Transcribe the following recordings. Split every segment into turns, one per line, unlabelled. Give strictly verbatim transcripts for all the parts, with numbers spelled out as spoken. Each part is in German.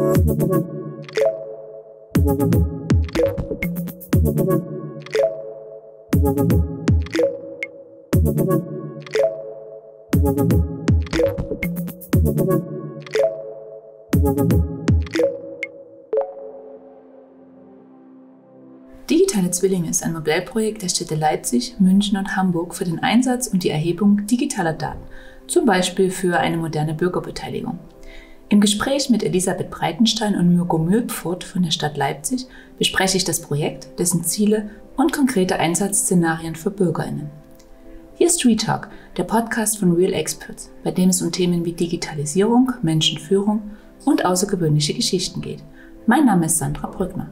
Digitale Zwillinge ist ein Modellprojekt der Städte Leipzig, München und Hamburg für den Einsatz und die Erhebung digitaler Daten, zum Beispiel für eine moderne Bürgerbeteiligung. Im Gespräch mit Elisabeth Breitenstein und Mirko Mülpfurt von der Stadt Leipzig bespreche ich das Projekt, dessen Ziele und konkrete Einsatzszenarien für BürgerInnen. Hier ist Retalk, der Podcast von Real Experts, bei dem es um Themen wie Digitalisierung, Menschenführung und außergewöhnliche Geschichten geht. Mein Name ist Sandra Brückner.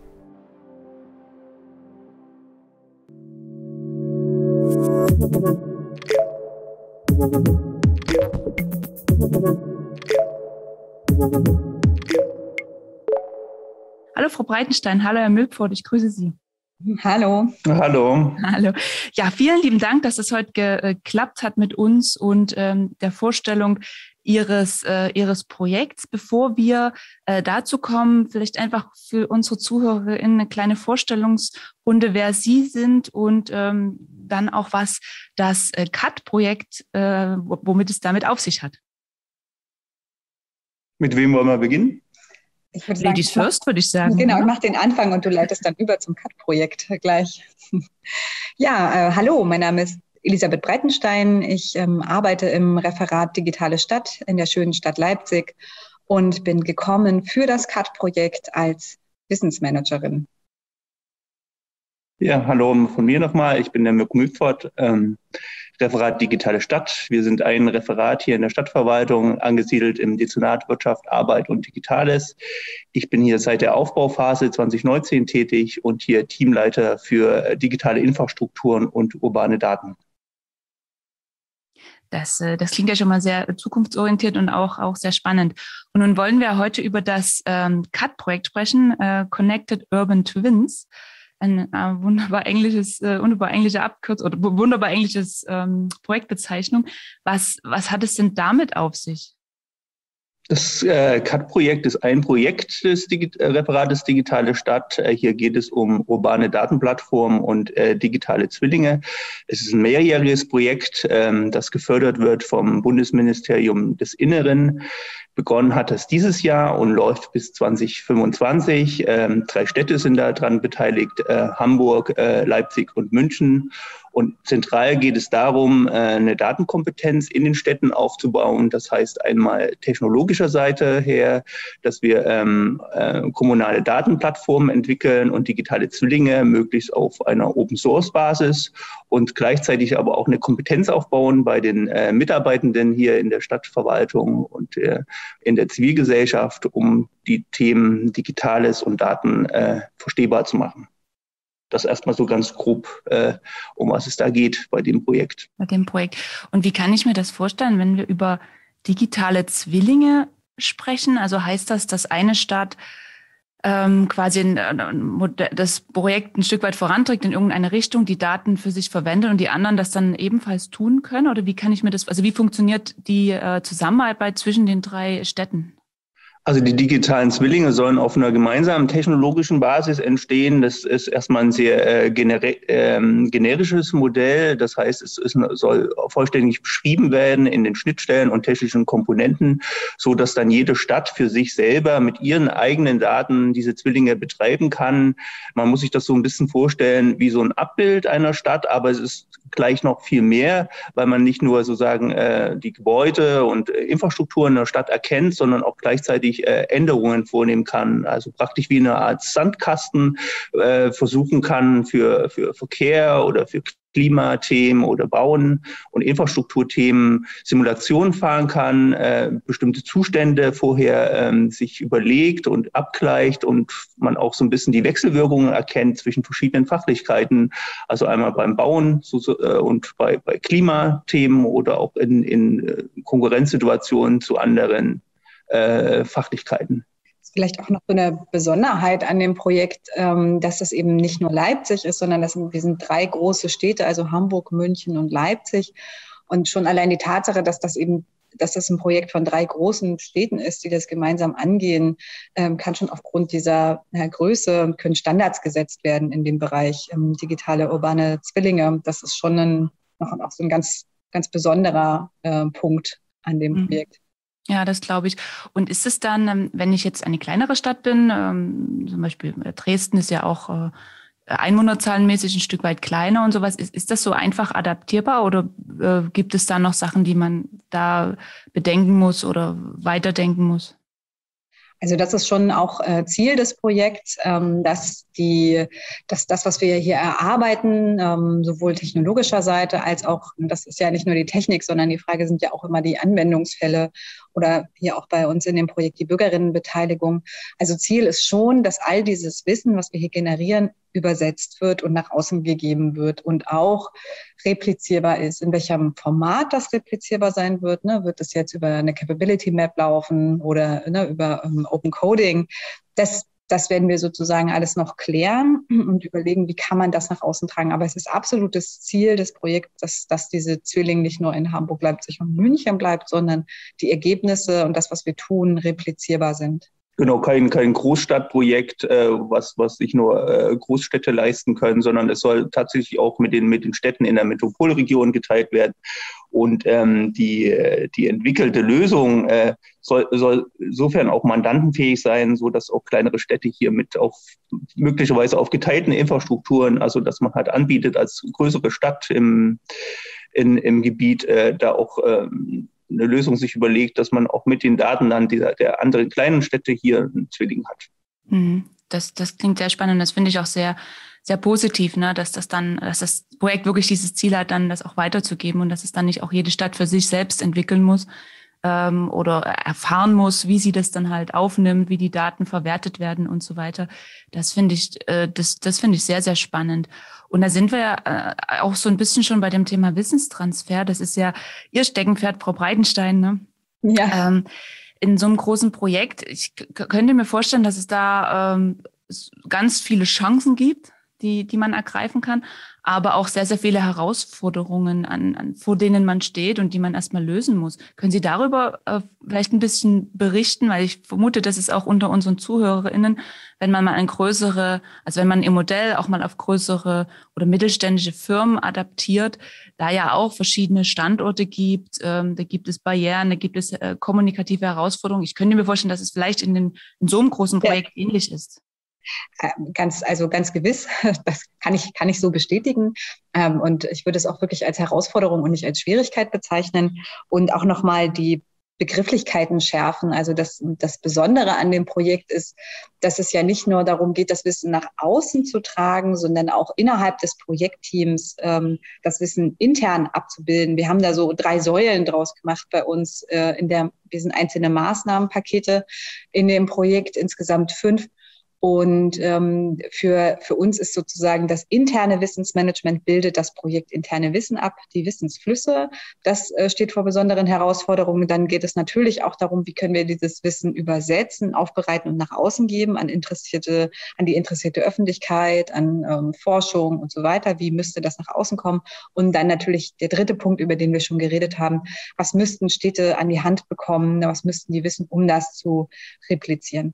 Hallo Frau Breitenstein, hallo Herr Mülpfurt, ich grüße Sie.
Hallo.
Hallo.
Hallo. Ja, vielen lieben Dank, dass es heute geklappt hat mit uns und ähm, der Vorstellung Ihres, äh, Ihres Projekts. Bevor wir äh, dazu kommen, vielleicht einfach für unsere ZuhörerInnen eine kleine Vorstellungsrunde, wer Sie sind und ähm, dann auch, was das äh, C A T-Projekt, äh, womit es damit auf sich hat.
Mit wem wollen wir beginnen?
Ich würde
Ladies
sagen,
first, würde ich sagen.
Genau, ich mache den Anfang und du leitest dann über zum C A T-Projekt gleich. Ja, äh, hallo, mein Name ist Elisabeth Breitenstein. Ich ähm, arbeite im Referat Digitale Stadt in der schönen Stadt Leipzig und bin gekommen für das C A T-Projekt als Wissensmanagerin.
Ja, hallo von mir nochmal. Ich bin der Mirko Mülpfurt, ähm, Referat Digitale Stadt. Wir sind ein Referat hier in der Stadtverwaltung, angesiedelt im Dezernat Wirtschaft, Arbeit und Digitales. Ich bin hier seit der Aufbauphase zwanzig neunzehn tätig und hier Teamleiter für digitale Infrastrukturen und urbane Daten.
Das, das klingt ja schon mal sehr zukunftsorientiert und auch, auch sehr spannend. Und nun wollen wir heute über das ähm, C A T-Projekt sprechen, äh, Connected Urban Twins. Ein äh, wunderbar englisches, äh, wunderbar englische Abkürzung oder wunderbar englisches ähm, Projektbezeichnung. Was, was hat es denn damit auf sich?
Das äh, C A T-Projekt ist ein Projekt des Digi- äh, Referates Digitale Stadt. Äh, hier geht es um urbane Datenplattformen und äh, digitale Zwillinge. Es ist ein mehrjähriges Projekt, ähm, das gefördert wird vom Bundesministerium des Inneren. Begonnen hat es dieses Jahr und läuft bis zwanzig fünfundzwanzig. Ähm, drei Städte sind daran beteiligt, äh, Hamburg, äh, Leipzig und München. Und zentral geht es darum, äh, eine Datenkompetenz in den Städten aufzubauen. Das heißt einmal technologischer Seite her, dass wir ähm, äh, kommunale Datenplattformen entwickeln und digitale Zwillinge möglichst auf einer Open-Source-Basis und gleichzeitig aber auch eine Kompetenz aufbauen bei den äh, Mitarbeitenden hier in der Stadtverwaltung und äh, in der Zivilgesellschaft, um die Themen Digitales und Daten äh, verstehbar zu machen. Das erstmal so ganz grob, äh, um was es da geht bei dem Projekt.
Bei dem Projekt. Und wie kann ich mir das vorstellen, wenn wir über digitale Zwillinge sprechen? Also heißt das, dass eine Stadt ähm, quasi ein, das Projekt ein Stück weit voranträgt in irgendeine Richtung, die Daten für sich verwendet und die anderen das dann ebenfalls tun können? Oder wie kann ich mir das, also wie funktioniert die äh, Zusammenarbeit zwischen den drei Städten?
Also die digitalen Zwillinge sollen auf einer gemeinsamen technologischen Basis entstehen. Das ist erstmal ein sehr äh, gener- ähm, generisches Modell. Das heißt, es ist, soll vollständig beschrieben werden in den Schnittstellen und technischen Komponenten, so dass dann jede Stadt für sich selber mit ihren eigenen Daten diese Zwillinge betreiben kann. Man muss sich das so ein bisschen vorstellen wie so ein Abbild einer Stadt, aber es ist gleich noch viel mehr, weil man nicht nur sozusagen äh, die Gebäude und äh, Infrastrukturen der Stadt erkennt, sondern auch gleichzeitig äh, Änderungen vornehmen kann. Also praktisch wie eine Art Sandkasten äh, versuchen kann für, für Verkehr oder für Klimathemen oder Bauen und Infrastrukturthemen Simulationen fahren kann, äh, bestimmte Zustände vorher ähm, sich überlegt und abgleicht und man auch so ein bisschen die Wechselwirkungen erkennt zwischen verschiedenen Fachlichkeiten, also einmal beim Bauen so, äh, und bei, bei Klimathemen oder auch in, in äh, Konkurrenzsituationen zu anderen äh, Fachlichkeiten.
Vielleicht auch noch so eine Besonderheit an dem Projekt, ähm, dass das eben nicht nur Leipzig ist, sondern das sind, wir sind drei große Städte, also Hamburg, München und Leipzig. Und schon allein die Tatsache, dass das eben dass das ein Projekt von drei großen Städten ist, die das gemeinsam angehen, ähm, kann schon aufgrund dieser ja, Größe, können Standards gesetzt werden in dem Bereich ähm, digitale urbane Zwillinge. Das ist schon ein, noch auch so ein ganz, ganz besonderer äh, Punkt an dem
Mhm.
Projekt.
Ja, das glaube ich. Und ist es dann, wenn ich jetzt eine kleinere Stadt bin, ähm, zum Beispiel Dresden ist ja auch äh, einwohnerzahlenmäßig ein Stück weit kleiner und sowas, ist, ist das so einfach adaptierbar oder äh, gibt es da noch Sachen, die man da bedenken muss oder weiterdenken muss?
Also das ist schon auch äh, Ziel des Projekts, ähm, dass die, dass das, was wir hier erarbeiten, ähm, sowohl technologischer Seite als auch, das ist ja nicht nur die Technik, sondern die Frage sind ja auch immer die Anwendungsfälle oder hier auch bei uns in dem Projekt die Bürgerinnenbeteiligung. Also Ziel ist schon, dass all dieses Wissen, was wir hier generieren, übersetzt wird und nach außen gegeben wird und auch replizierbar ist. In welchem Format das replizierbar sein wird, ne? Wird es jetzt über eine Capability Map laufen oder ne, über um, Open Coding? Das, das werden wir sozusagen alles noch klären und überlegen, wie kann man das nach außen tragen. Aber es ist absolutes Ziel des Projekts, dass, dass diese Zwilling nicht nur in Hamburg, Leipzig und München bleibt, sondern die Ergebnisse und das, was wir tun, replizierbar sind.
Genau, kein, kein Großstadtprojekt, äh, was, was sich nur äh, Großstädte leisten können, sondern es soll tatsächlich auch mit den, mit den Städten in der Metropolregion geteilt werden. Und ähm, die, die entwickelte Lösung äh, soll, soll insofern auch mandantenfähig sein, so dass auch kleinere Städte hier mit auf möglicherweise auf geteilten Infrastrukturen, also dass man halt anbietet als größere Stadt im, in, im Gebiet, äh, da auch ähm, eine Lösung sich überlegt, dass man auch mit den Daten dann dieser, der anderen kleinen Städte hier einen Zwilling hat.
Das, das klingt sehr spannend. Das finde ich auch sehr, sehr positiv, ne? Dass das dann, dass das Projekt wirklich dieses Ziel hat, dann das auch weiterzugeben und dass es dann nicht auch jede Stadt für sich selbst entwickeln muss ähm, oder erfahren muss, wie sie das dann halt aufnimmt, wie die Daten verwertet werden und so weiter. Das finde ich, äh, das, das finde ich sehr, sehr spannend. Und da sind wir ja äh, auch so ein bisschen schon bei dem Thema Wissenstransfer. Das ist ja Ihr Steckenpferd, Frau Breitenstein, ne?
Ja.
Ähm, in so einem großen Projekt, ich k- könnte mir vorstellen, dass es da ähm, ganz viele Chancen gibt, die, die man ergreifen kann, aber auch sehr, sehr viele Herausforderungen, an, an, vor denen man steht und die man erstmal lösen muss. Können Sie darüber äh, vielleicht ein bisschen berichten? Weil ich vermute, das ist auch unter unseren ZuhörerInnen, wenn man mal ein größere, also wenn man Ihr Modell auch mal auf größere oder mittelständische Firmen adaptiert, da ja auch verschiedene Standorte gibt, ähm, da gibt es Barrieren, da gibt es äh, kommunikative Herausforderungen. Ich könnte mir vorstellen, dass es vielleicht in, den, in so einem großen Projekt ja. ähnlich ist.
Ganz, also ganz gewiss, das kann ich, kann ich so bestätigen. Und ich würde es auch wirklich als Herausforderung und nicht als Schwierigkeit bezeichnen und auch nochmal die Begrifflichkeiten schärfen. Also das, das Besondere an dem Projekt ist, dass es ja nicht nur darum geht, das Wissen nach außen zu tragen, sondern auch innerhalb des Projektteams ähm, das Wissen intern abzubilden. Wir haben da so drei Säulen draus gemacht bei uns äh, in der, wir sind einzelne Maßnahmenpakete in dem Projekt, insgesamt fünf. Und ähm, für, für uns ist sozusagen das interne Wissensmanagement bildet das Projekt interne Wissen ab, die Wissensflüsse. Das äh, steht vor besonderen Herausforderungen. Dann geht es natürlich auch darum, wie können wir dieses Wissen übersetzen, aufbereiten und nach außen geben an interessierte, an die interessierte Öffentlichkeit, an ähm, Forschung und so weiter. Wie müsste das nach außen kommen? Und dann natürlich der dritte Punkt, über den wir schon geredet haben. Was müssten Städte an die Hand bekommen? Was müssten die wissen, um das zu replizieren?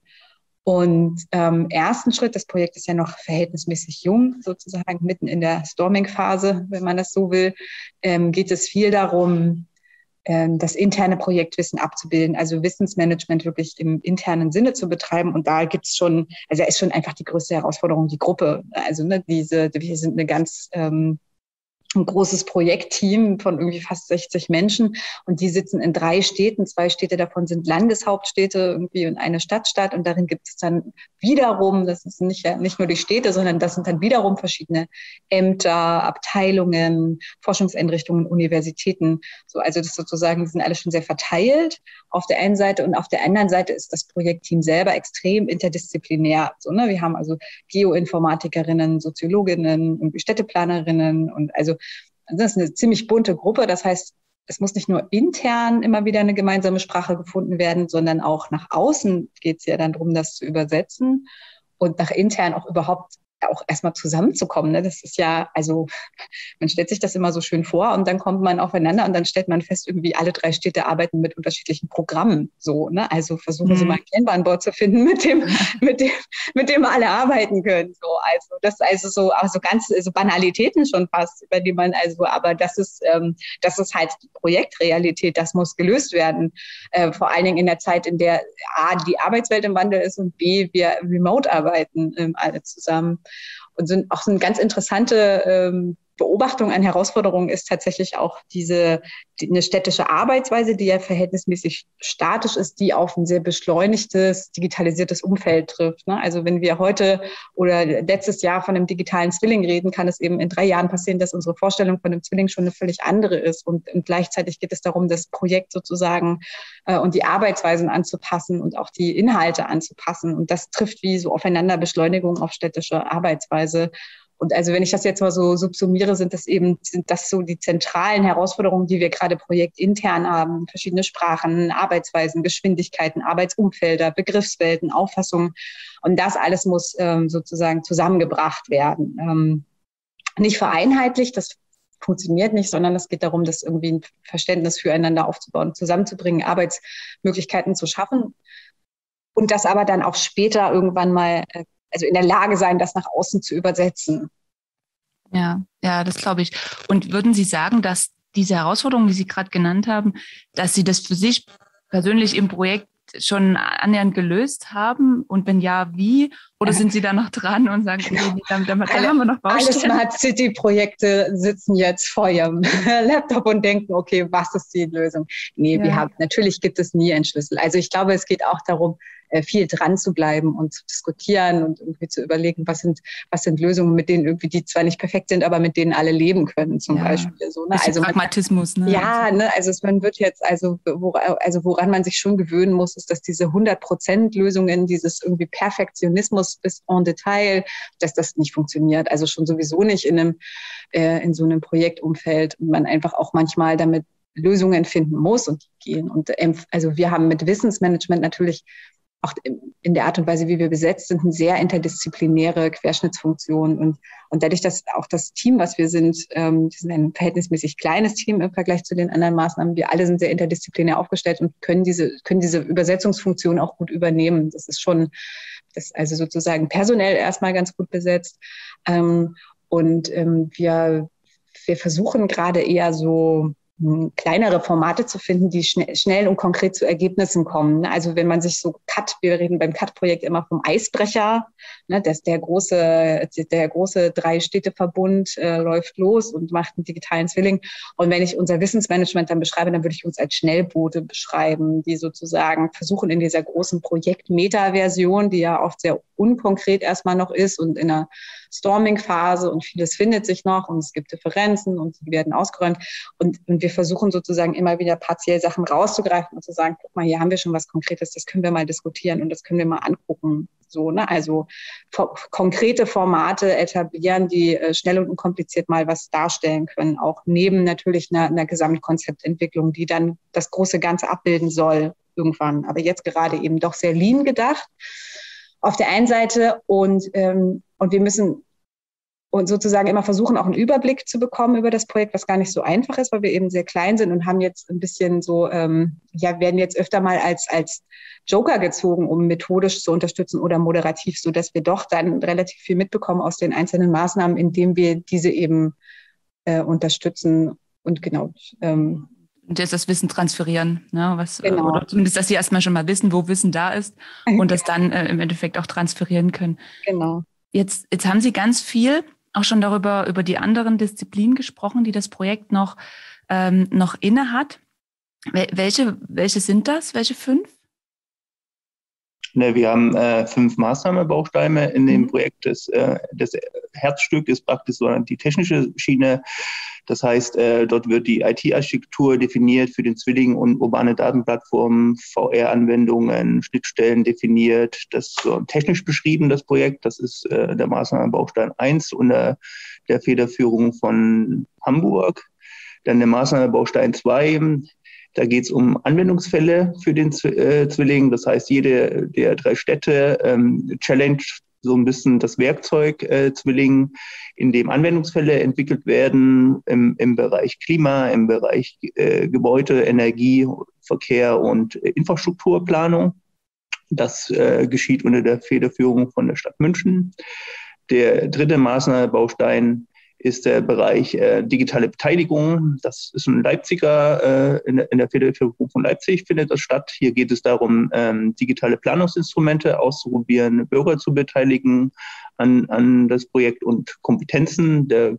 Und ähm, ersten Schritt, das Projekt ist ja noch verhältnismäßig jung, sozusagen mitten in der Storming-Phase, wenn man das so will, ähm, geht es viel darum, ähm, das interne Projektwissen abzubilden, also Wissensmanagement wirklich im internen Sinne zu betreiben. Und da gibt's schon, also da ist schon einfach die größte Herausforderung, die Gruppe. Also ne, diese, wir sind eine ganz ähm, ein großes Projektteam von irgendwie fast sechzig Menschen und die sitzen in drei Städten. Zwei Städte davon sind Landeshauptstädte irgendwie und eine Stadtstadt und darin gibt es dann wiederum, das ist nicht, nicht nur die Städte, sondern das sind dann wiederum verschiedene Ämter, Abteilungen, Forschungseinrichtungen, Universitäten. So, also das sozusagen, die sind alle schon sehr verteilt auf der einen Seite und auf der anderen Seite ist das Projektteam selber extrem interdisziplinär. So, ne? Wir haben also Geoinformatikerinnen, Soziologinnen, irgendwie Städteplanerinnen und also das ist eine ziemlich bunte Gruppe. Das heißt, es muss nicht nur intern immer wieder eine gemeinsame Sprache gefunden werden, sondern auch nach außen geht es ja dann darum, das zu übersetzen und nach intern auch überhaupt auch erstmal zusammenzukommen. Ne? Das ist ja, also man stellt sich das immer so schön vor und dann kommt man aufeinander und dann stellt man fest, irgendwie alle drei Städte arbeiten mit unterschiedlichen Programmen. So, ne? Also versuchen mhm. Sie mal ein Kanban-Board zu finden, mit dem, mit dem, mit dem alle arbeiten können. So, also das also so, also ganz so Banalitäten schon fast, über die man also, aber das ist, ähm, das ist halt die Projektrealität, das muss gelöst werden. Äh, vor allen Dingen in der Zeit, in der A, die Arbeitswelt im Wandel ist und B, wir remote arbeiten ähm, alle zusammen. Und sind auch so eine ganz interessante ähm, Beobachtung an Herausforderungen ist tatsächlich auch diese die, eine städtische Arbeitsweise, die ja verhältnismäßig statisch ist, die auf ein sehr beschleunigtes, digitalisiertes Umfeld trifft. Ne? Also wenn wir heute oder letztes Jahr von einem digitalen Zwilling reden, kann es eben in drei Jahren passieren, dass unsere Vorstellung von einem Zwilling schon eine völlig andere ist. Und, und gleichzeitig geht es darum, das Projekt sozusagen äh, und die Arbeitsweisen anzupassen und auch die Inhalte anzupassen. Und das trifft wie so aufeinander Beschleunigung auf städtische Arbeitsweise. Und also wenn ich das jetzt mal so subsumiere, sind das eben, sind das so die zentralen Herausforderungen, die wir gerade projektintern haben. Verschiedene Sprachen, Arbeitsweisen, Geschwindigkeiten, Arbeitsumfelder, Begriffswelten, Auffassungen. Und das alles muss ähm, sozusagen zusammengebracht werden. Ähm, nicht vereinheitlicht, das funktioniert nicht, sondern es geht darum, das irgendwie ein Verständnis füreinander aufzubauen, zusammenzubringen, Arbeitsmöglichkeiten zu schaffen. Und das aber dann auch später irgendwann mal äh, also in der Lage sein, das nach außen zu übersetzen.
Ja, ja, das glaube ich. Und würden Sie sagen, dass diese Herausforderungen, die Sie gerade genannt haben, dass Sie das für sich persönlich im Projekt schon annähernd gelöst haben? Und wenn ja, wie? Oder ja. sind Sie da noch dran und sagen, okay, da, da, da
alle,
haben wir noch Baustellen?
Alle Smart City-Projekte sitzen jetzt vor ihrem Laptop und denken, okay, was ist die Lösung? Nee, ja. wir haben, natürlich gibt es nie einen Schlüssel. Also ich glaube, es geht auch darum, viel dran zu bleiben und zu diskutieren und irgendwie zu überlegen, was sind, was sind Lösungen, mit denen irgendwie, die zwar nicht perfekt sind, aber mit denen alle leben können, zum ja. Beispiel. So, ne?
Also Pragmatismus,
man,
ne?
Ja, ne? Also es, man wird jetzt, also, wo, also woran man sich schon gewöhnen muss, ist, dass diese hundert Prozent Lösungen, dieses irgendwie Perfektionismus bis en Detail, dass das nicht funktioniert. Also schon sowieso nicht in einem, äh, in so einem Projektumfeld und man einfach auch manchmal damit Lösungen finden muss und die gehen. Und ähm, also wir haben mit Wissensmanagement natürlich auch in der Art und Weise, wie wir besetzt sind, eine sehr interdisziplinäre Querschnittsfunktion. Und, und dadurch, dass auch das Team, was wir sind, ähm, wir sind ein verhältnismäßig kleines Team im Vergleich zu den anderen Maßnahmen, wir alle sind sehr interdisziplinär aufgestellt und können diese, können diese Übersetzungsfunktion auch gut übernehmen. Das ist schon, das ist also sozusagen personell erstmal ganz gut besetzt. Ähm, und ähm, wir, wir versuchen gerade eher so, kleinere Formate zu finden, die schnell, schnell und konkret zu Ergebnissen kommen. Also wenn man sich so Cut, wir reden beim Cut-Projekt immer vom Eisbrecher, ne, dass der große, der große Drei-Städte-Verbund äh, läuft los und macht einen digitalen Zwilling. Und wenn ich unser Wissensmanagement dann beschreibe, dann würde ich uns als Schnellboote beschreiben, die sozusagen versuchen in dieser großen Projekt-Meta-Version, die ja oft sehr unkonkret erstmal noch ist und in einer Storming-Phase und vieles findet sich noch und es gibt Differenzen und die werden ausgeräumt. Und, und wir versuchen sozusagen immer wieder partiell Sachen rauszugreifen und zu sagen, guck mal, hier haben wir schon was Konkretes, das können wir mal diskutieren und das können wir mal angucken. So, ne? Also for- konkrete Formate etablieren, die äh, schnell und unkompliziert mal was darstellen können, auch neben natürlich einer, einer Gesamtkonzeptentwicklung, die dann das große Ganze abbilden soll irgendwann. Aber jetzt gerade eben doch sehr lean gedacht auf der einen Seite und, ähm, und wir müssen und sozusagen immer versuchen, auch einen Überblick zu bekommen über das Projekt, was gar nicht so einfach ist, weil wir eben sehr klein sind und haben jetzt ein bisschen so, ähm, ja, werden jetzt öfter mal als, als Joker gezogen, um methodisch zu unterstützen oder moderativ, so dass wir doch dann relativ viel mitbekommen aus den einzelnen Maßnahmen, indem wir diese eben äh, unterstützen und genau, ähm,
und jetzt das Wissen transferieren, ne? Was,
genau.
Oder zumindest, dass sie erstmal schon mal wissen, wo Wissen da ist und das dann äh, im Endeffekt auch transferieren können.
Genau.
Jetzt, jetzt haben Sie ganz viel auch schon darüber, über die anderen Disziplinen gesprochen, die das Projekt noch, ähm, noch inne hat. Wel- welche, welche sind das? Welche fünf?
Ne, wir haben äh, fünf Maßnahmenbausteine in dem
Mhm.
Projekt. Das, äh, das Herzstück ist praktisch so die technische Schiene. Das heißt, äh, dort wird die I T-Architektur definiert für den Zwilling und urbane Datenplattformen, V R-Anwendungen, Schnittstellen definiert. Das ist so technisch beschrieben, das Projekt. Das ist äh, der Maßnahmenbaustein eins unter der Federführung von Hamburg. Dann der Maßnahmenbaustein zwei. Da geht es um Anwendungsfälle für den Z- äh, Zwilling. Das heißt, jede der drei Städte ähm, challenge so ein bisschen das Werkzeug äh, Zwilling, in dem Anwendungsfälle entwickelt werden im, im Bereich Klima, im Bereich äh, Gebäude, Energie, Verkehr und äh, Infrastrukturplanung. Das äh, geschieht unter der Federführung von der Stadt München. Der dritte Maßnahmenbaustein ist der Bereich äh, digitale Beteiligung. Das ist ein Leipziger, äh, in, in der Federführung von Leipzig findet das statt. Hier geht es darum, ähm, digitale Planungsinstrumente auszuprobieren, Bürger zu beteiligen an, an das Projekt und Kompetenzen der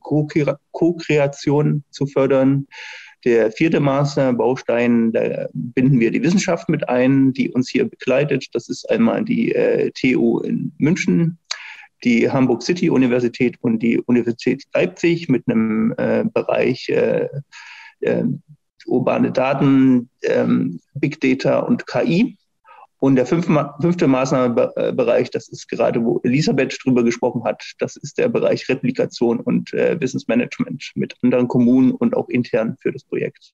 Co-Kreation zu fördern. Der vierte Maßnahmenbaustein, da binden wir die Wissenschaft mit ein, die uns hier begleitet. Das ist einmal die äh, T U in München, die Hamburg City Universität und die Universität Leipzig mit einem äh, Bereich äh, äh, urbane Daten, äh, Big Data und K I. Und der fünfte, fünfte Maßnahmenbereich, das ist gerade, wo Elisabeth drüber gesprochen hat, das ist der Bereich Replikation und äh, Wissensmanagement mit anderen Kommunen und auch intern für das Projekt.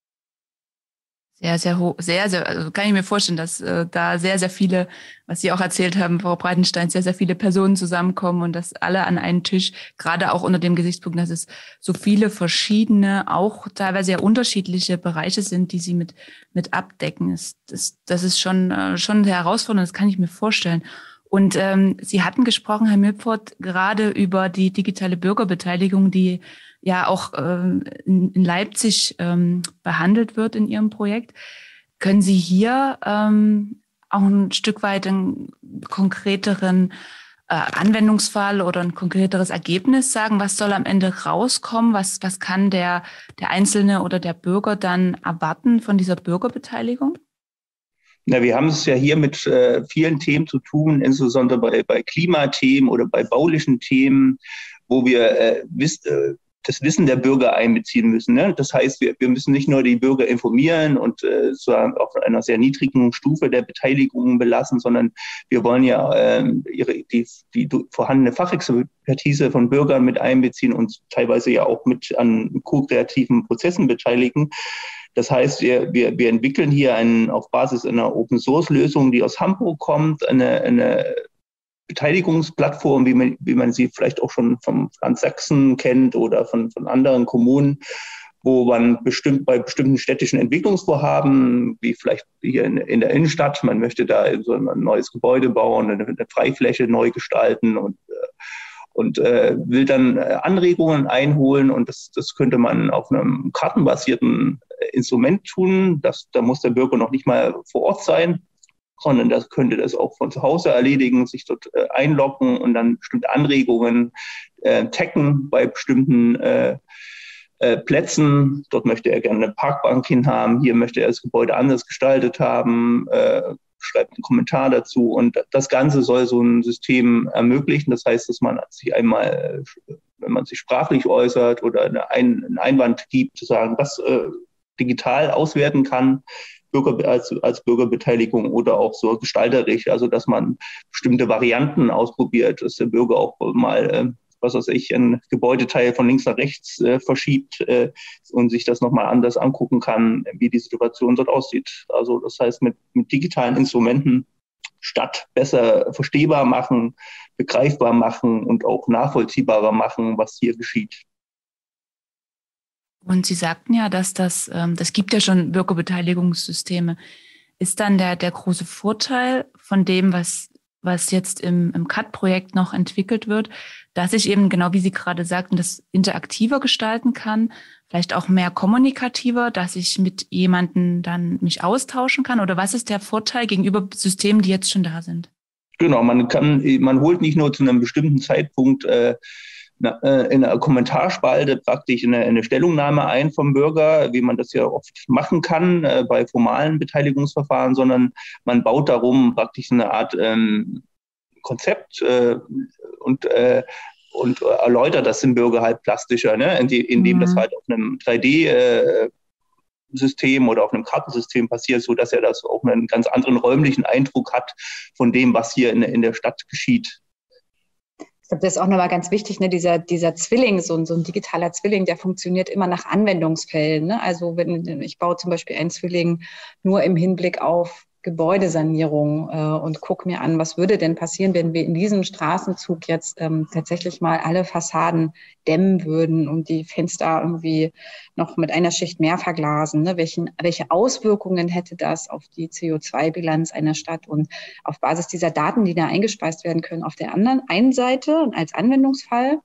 Sehr, sehr hoch, sehr, sehr, also kann ich mir vorstellen, dass äh, da sehr, sehr viele, was Sie auch erzählt haben, Frau Breitenstein, sehr, sehr viele Personen zusammenkommen und dass alle an einen Tisch, gerade auch unter dem Gesichtspunkt, dass es so viele verschiedene, auch teilweise sehr unterschiedliche Bereiche sind, die Sie mit, mit abdecken. Das, das, das ist schon, äh, schon sehr herausfordernd, das kann ich mir vorstellen. Und ähm, Sie hatten gesprochen, Herr Milport, gerade über die digitale Bürgerbeteiligung, die ja auch ähm, in, in Leipzig ähm, behandelt wird in Ihrem Projekt. Können Sie hier ähm, auch ein Stück weit einen konkreteren äh, Anwendungsfall oder ein konkreteres Ergebnis sagen? Was soll am Ende rauskommen? Was, was kann der, der Einzelne oder der Bürger dann erwarten von dieser Bürgerbeteiligung?
Na, wir haben es ja hier mit äh, vielen Themen zu tun, insbesondere bei, bei Klimathemen oder bei baulichen Themen, wo wir äh, wissen, äh, das Wissen der Bürger einbeziehen müssen. Ne? Das heißt, wir, wir müssen nicht nur die Bürger informieren und äh, sozusagen auf einer sehr niedrigen Stufe der Beteiligung belassen, sondern wir wollen ja äh, ihre, die, die vorhandene Fachexpertise von Bürgern mit einbeziehen und teilweise ja auch mit an ko-kreativen Prozessen beteiligen. Das heißt, wir, wir, wir entwickeln hier einen, auf Basis einer Open-Source-Lösung, die aus Hamburg kommt, eine, eine Beteiligungsplattform, wie man, wie man sie vielleicht auch schon vom Land Sachsen kennt oder von, von anderen Kommunen, wo man bestimmt bei bestimmten städtischen Entwicklungsvorhaben, wie vielleicht hier in, in der Innenstadt, man möchte da so ein neues Gebäude bauen, eine, eine Freifläche neu gestalten und und äh, will dann Anregungen einholen und das, das könnte man auf einem kartenbasierten Instrument tun. Das, da muss der Bürger noch nicht mal vor Ort sein, sondern das könnte das auch von zu Hause erledigen, sich dort äh, einloggen und dann bestimmte Anregungen äh, taggen bei bestimmten äh, äh, Plätzen. Dort möchte er gerne eine Parkbank hinhaben, hier möchte er das Gebäude anders gestaltet haben, äh, schreibt einen Kommentar dazu und das Ganze soll so ein System ermöglichen. Das heißt, dass man sich einmal, wenn man sich sprachlich äußert oder eine Ein- einen Einwand gibt, zu sagen, das äh, digital auswerten kann, Bürger, als, als Bürgerbeteiligung oder auch so gestalterisch, also dass man bestimmte Varianten ausprobiert, dass der Bürger auch mal, äh, was weiß ich, ein Gebäudeteil von links nach rechts äh, verschiebt äh, und sich das nochmal anders angucken kann, wie die Situation dort aussieht. Also das heißt, mit, mit digitalen Instrumenten Stadt besser verstehbar machen, begreifbar machen und auch nachvollziehbarer machen, was hier geschieht.
Und Sie sagten ja, dass das, ähm, das gibt ja schon Bürgerbeteiligungssysteme. Ist dann der, der große Vorteil von dem, was, was jetzt im, im C A D-Projekt noch entwickelt wird, dass ich eben, genau wie Sie gerade sagten, das interaktiver gestalten kann, vielleicht auch mehr kommunikativer, dass ich mit jemandem dann mich austauschen kann? Oder was ist der Vorteil gegenüber Systemen, die jetzt schon da sind?
Genau, man kann, man holt nicht nur zu einem bestimmten Zeitpunkt äh, in einer Kommentarspalte praktisch eine, eine Stellungnahme ein vom Bürger, wie man das ja oft machen kann äh, bei formalen Beteiligungsverfahren, sondern man baut darum praktisch eine Art ähm, Konzept äh, und, äh, und erläutert das dem Bürger halt plastischer, ne? indem, indem mhm. das halt auf einem drei D-System oder auf einem Kartensystem passiert, so dass er das auch einen ganz anderen räumlichen Eindruck hat von dem, was hier in, in der Stadt geschieht.
Ich glaube, das ist auch nochmal ganz wichtig, ne? dieser, dieser Zwilling, so ein, so ein digitaler Zwilling, der funktioniert immer nach Anwendungsfällen. Ne? Also wenn ich baue zum Beispiel einen Zwilling nur im Hinblick auf Gebäudesanierung äh, und gucke mir an, was würde denn passieren, wenn wir in diesem Straßenzug jetzt ähm, tatsächlich mal alle Fassaden dämmen würden und die Fenster irgendwie noch mit einer Schicht mehr verglasen. Ne? Welchen, welche Auswirkungen hätte das auf die C O zwei Bilanz einer Stadt? Und auf Basis dieser Daten, die da eingespeist werden können, auf der anderen einen Seite als Anwendungsfall,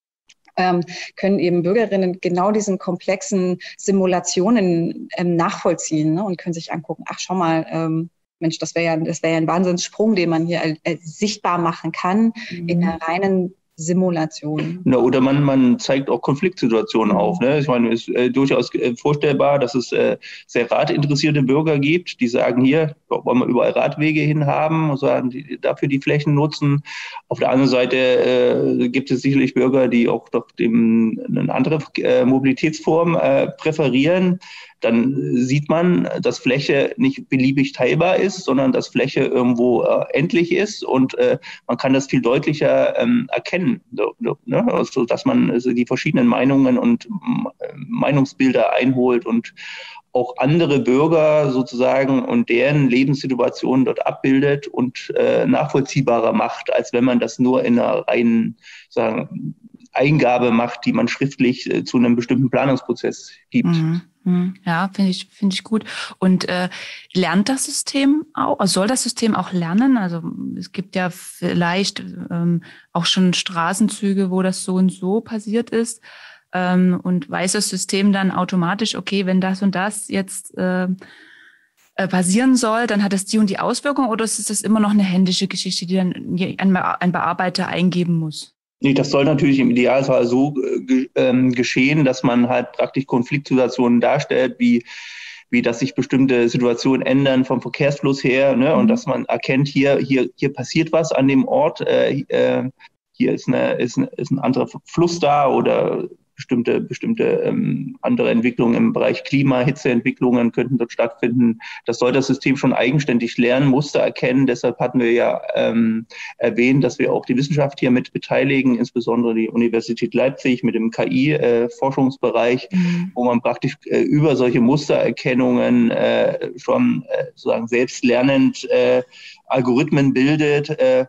ähm, können eben Bürgerinnen genau diesen komplexen Simulationen ähm, nachvollziehen, ne? Und können sich angucken, ach, schau mal, ähm, Mensch, das wäre ja, das wäre ja ein Wahnsinnssprung, den man hier äh, äh, sichtbar machen kann mhm. in einer reinen Simulation.
Na, oder man, man zeigt auch Konfliktsituationen mhm. auf. Ne? Ich meine, es ist äh, durchaus äh, vorstellbar, dass es äh, sehr radinteressierte Bürger gibt, die sagen, hier wollen wir überall Radwege hin haben und sagen, die, dafür die Flächen nutzen. Auf der anderen Seite äh, gibt es sicherlich Bürger, die auch doch dem, eine andere äh, Mobilitätsform äh, präferieren. Dann sieht man, dass Fläche nicht beliebig teilbar ist, sondern dass Fläche irgendwo äh, endlich ist und äh, man kann das viel deutlicher ähm, erkennen, so, so, ne? Also, dass man also die verschiedenen Meinungen und äh, Meinungsbilder einholt und auch andere Bürger sozusagen und deren Lebenssituation dort abbildet und äh, nachvollziehbarer macht, als wenn man das nur in einer reinen, sagen, Eingabe macht, die man schriftlich äh, zu einem bestimmten Planungsprozess gibt.
Mhm. Ja, finde ich, finde ich gut. Und äh, lernt das System auch, also soll das System auch lernen? Also es gibt ja vielleicht ähm, auch schon Straßenzüge, wo das so und so passiert ist. Ähm, und weiß das System dann automatisch, okay, wenn das und das jetzt äh, äh, passieren soll, dann hat das die und die Auswirkung, oder ist das immer noch eine händische Geschichte, die dann ein, ein Bearbeiter eingeben muss?
Nee, das soll natürlich im Idealfall so äh, äh, geschehen, dass man halt praktisch Konfliktsituationen darstellt, wie, wie dass sich bestimmte Situationen ändern vom Verkehrsfluss her, ne? Mhm. Und dass man erkennt, hier, hier, hier passiert was an dem Ort, äh, äh, hier ist, eine, ist, eine, ist ein anderer Fluss da oder bestimmte, bestimmte ähm, andere Entwicklungen im Bereich Klima, Hitzeentwicklungen könnten dort stattfinden. Das soll das System schon eigenständig lernen, Muster erkennen. Deshalb hatten wir ja ähm, erwähnt, dass wir auch die Wissenschaft hier mit beteiligen, insbesondere die Universität Leipzig mit dem K I-Forschungsbereich, äh, mhm. wo man praktisch äh, über solche Mustererkennungen äh, schon äh, sozusagen selbstlernend äh, Algorithmen bildet, äh,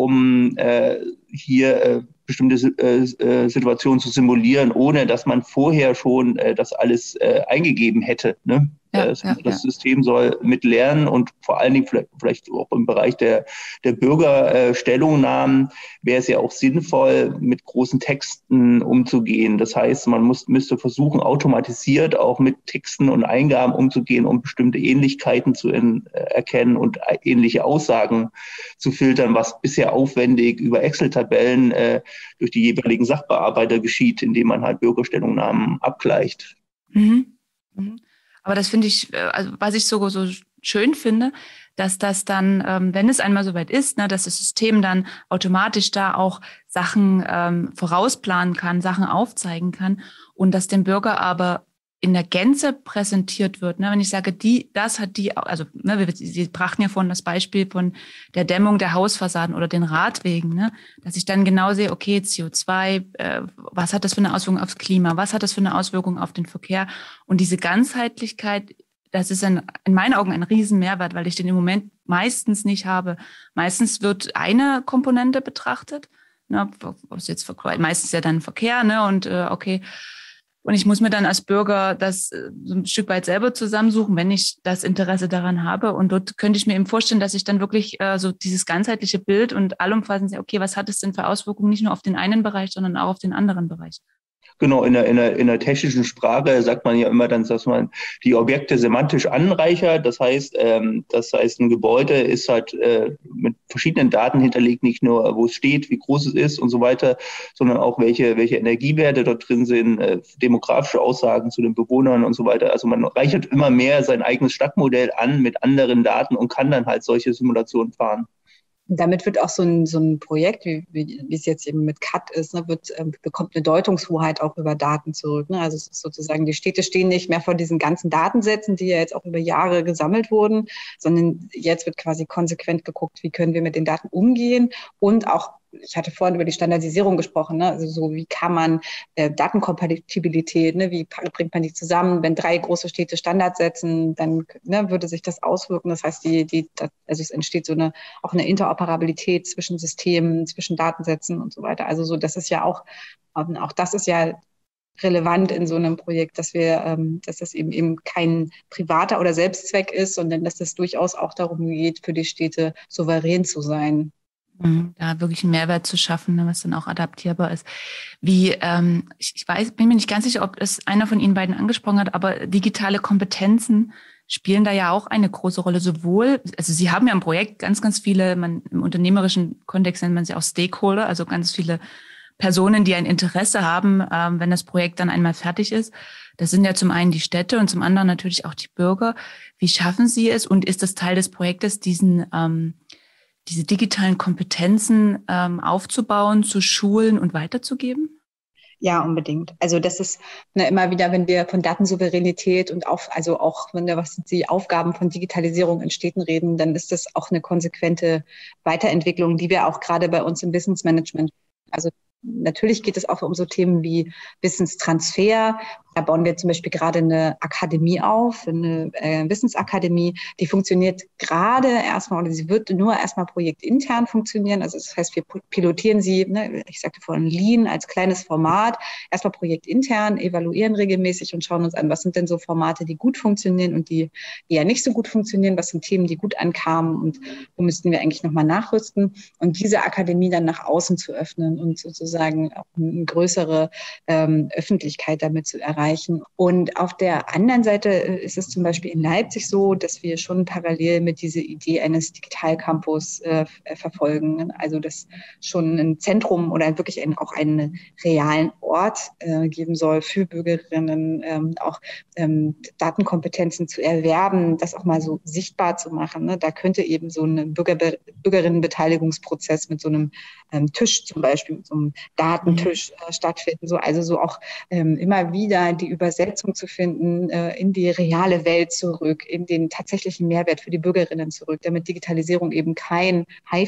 um äh, hier äh, bestimmte äh, Situationen zu simulieren, ohne dass man vorher schon äh, das alles äh, eingegeben hätte. Ne? Ja, das ja, das ja. System soll mit lernen und vor allen Dingen vielleicht, vielleicht auch im Bereich der, der Bürgerstellungnahmen äh, wäre es ja auch sinnvoll, mit großen Texten umzugehen. Das heißt, man muss, müsste versuchen, automatisiert auch mit Texten und Eingaben umzugehen, um bestimmte Ähnlichkeiten zu in, äh, erkennen und ähnliche Aussagen zu filtern, was bisher aufwendig über Excel-Tabellen äh, durch die jeweiligen Sachbearbeiter geschieht, indem man halt Bürgerstellungnahmen abgleicht.
Mhm. Mhm. Aber das finde ich, also was ich so, so schön finde, dass das dann, ähm, wenn es einmal soweit ist, ne, dass das System dann automatisch da auch Sachen ähm, vorausplanen kann, Sachen aufzeigen kann und dass dem Bürger aber in der Gänze präsentiert wird. Ne? Wenn ich sage, die, das hat die, also ne, wir, Sie brachten ja vorhin das Beispiel von der Dämmung der Hausfassaden oder den Radwegen, ne? Dass ich dann genau sehe, okay, C O zwei, äh, was hat das für eine Auswirkung aufs Klima, was hat das für eine Auswirkung auf den Verkehr? Und diese Ganzheitlichkeit, das ist ein, in meinen Augen ein Riesenmehrwert, weil ich den im Moment meistens nicht habe. Meistens wird eine Komponente betrachtet, ne? Was jetzt meistens ja dann Verkehr, ne? Und äh, okay. Und ich muss mir dann als Bürger das so ein Stück weit selber zusammensuchen, wenn ich das Interesse daran habe. Und dort könnte ich mir eben vorstellen, dass ich dann wirklich äh, so dieses ganzheitliche Bild und allumfassend sehe, okay, was hat es denn für Auswirkungen nicht nur auf den einen Bereich, sondern auch auf den anderen Bereich?
Genau, in der, in, der, in der technischen Sprache sagt man ja immer dann, dass man die Objekte semantisch anreichert. Das heißt, ähm, das heißt, ein Gebäude ist halt äh, mit verschiedenen Daten hinterlegt, nicht nur, wo es steht, wie groß es ist und so weiter, sondern auch, welche, welche Energiewerte dort drin sind, äh, demografische Aussagen zu den Bewohnern und so weiter. Also man reichert immer mehr sein eigenes Stadtmodell an mit anderen Daten und kann dann halt solche Simulationen fahren.
Damit wird auch so ein, so ein Projekt, wie, wie, wie es jetzt eben mit C A T ist, ne, wird, äh, bekommt eine Deutungshoheit auch über Daten zurück. Ne? Also es ist sozusagen, die Städte stehen nicht mehr vor diesen ganzen Datensätzen, die ja jetzt auch über Jahre gesammelt wurden, sondern jetzt wird quasi konsequent geguckt, wie können wir mit den Daten umgehen und auch ich hatte vorhin über die Standardisierung gesprochen, ne? Also so, wie kann man äh, Datenkompatibilität, ne? Wie bringt man die zusammen? Wenn drei große Städte Standards setzen, dann ne, würde sich das auswirken. Das heißt, die, die, das, also es entsteht so eine auch eine Interoperabilität zwischen Systemen, zwischen Datensätzen und so weiter. Also so, das ist ja auch, ähm, auch das ist ja relevant in so einem Projekt, dass wir, ähm, dass das eben eben kein privater oder Selbstzweck ist, sondern dass es durchaus auch darum geht, für die Städte souverän zu sein.
Da wirklich einen Mehrwert zu schaffen, was dann auch adaptierbar ist. Wie, ähm, ich, ich weiß, bin mir nicht ganz sicher, ob es einer von Ihnen beiden angesprochen hat, aber digitale Kompetenzen spielen da ja auch eine große Rolle. Sowohl, also Sie haben ja im Projekt ganz, ganz viele, man, im unternehmerischen Kontext nennt man sie auch Stakeholder, also ganz viele Personen, die ein Interesse haben, ähm, wenn das Projekt dann einmal fertig ist. Das sind ja zum einen die Städte und zum anderen natürlich auch die Bürger. Wie schaffen Sie es und ist das Teil des Projektes, diesen ähm, diese digitalen Kompetenzen ähm, aufzubauen, zu schulen und weiterzugeben?
Ja, unbedingt. Also das ist ne, immer wieder, wenn wir von Datensouveränität und auch, also auch wenn wir was sind die Aufgaben von Digitalisierung in Städten reden, dann ist das auch eine konsequente Weiterentwicklung, die wir auch gerade bei uns im Wissensmanagement, also natürlich geht es auch um so Themen wie Wissenstransfer. Da bauen wir zum Beispiel gerade eine Akademie auf, eine äh, Wissensakademie. Die funktioniert gerade erstmal oder sie wird nur erstmal projektintern funktionieren. Also das heißt, wir pilotieren sie, ne, ich sagte vorhin Lean als kleines Format, erstmal projektintern, evaluieren regelmäßig und schauen uns an, was sind denn so Formate, die gut funktionieren und die eher nicht so gut funktionieren, was sind Themen, die gut ankamen und wo müssten wir eigentlich nochmal nachrüsten und diese Akademie dann nach außen zu öffnen und sozusagen auch eine größere ähm, Öffentlichkeit damit zu erreichen. Und auf der anderen Seite ist es zum Beispiel in Leipzig so, dass wir schon parallel mit dieser Idee eines Digitalcampus äh, verfolgen. Also dass schon ein Zentrum oder wirklich ein, auch einen realen Ort äh, geben soll für Bürgerinnen, ähm, auch ähm, Datenkompetenzen zu erwerben, das auch mal so sichtbar zu machen. Ne? Da könnte eben so ein Bürger, Bürgerinnenbeteiligungsprozess mit so einem ähm, Tisch zum Beispiel, mit so einem Datentisch äh, stattfinden. So, also so auch ähm, immer wieder die Übersetzung zu finden äh, in die reale Welt zurück, in den tatsächlichen Mehrwert für die Bürgerinnen zurück, damit Digitalisierung eben kein